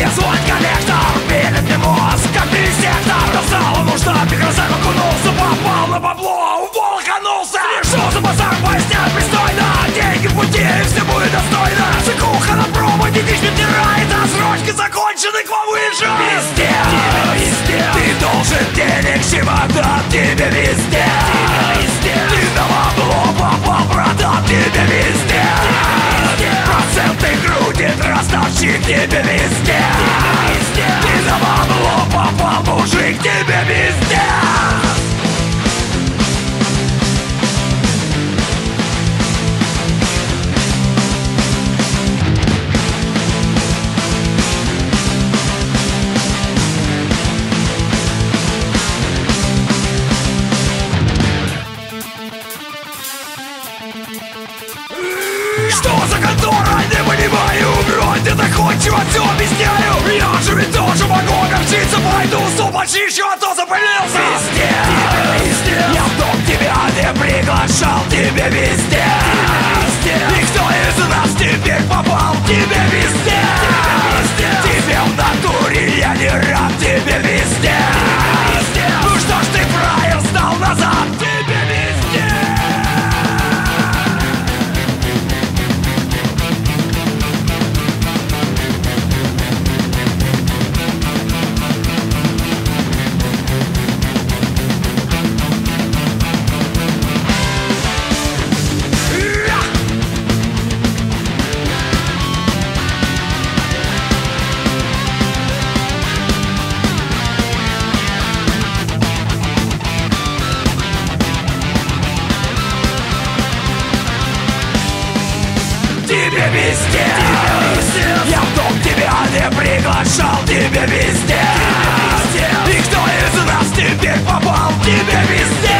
свой коллектор пилит мне мозг, как вивисектор. Достал ему штампик, разок окунулся, попал на бабло, волканулся. Что за базар, пояснять пристойно, деньги в пути, все будет достойно. Цикуха на промо, не дичь втирает, а срочки закончены, к вам уезжает. Везде, везде, ты должен денег, чемодан тебе везде. Ты на бабло попал, продал тебе везде. Проценты крутит, ростовщик тебе везде. Ты на бабло попал, мужик, тебе везде. Что за контора? Не понимаю, бронь, ты доходчиво все объясняю. Я же ведь тоже могу огорчиться, пойду суп почищу, а то запылился. Везде, везде, я в дом тебя не приглашал, тебе везде. И кто из нас теперь попал, тебе везде. Тебе в натуре я не рад, тебе везде. Ну что ж ты, фраер, сдал назад, тебе везде. Тебе везде, я в дом тебя не приглашал, тебе везде. И кто из нас теперь попал, тебе везде.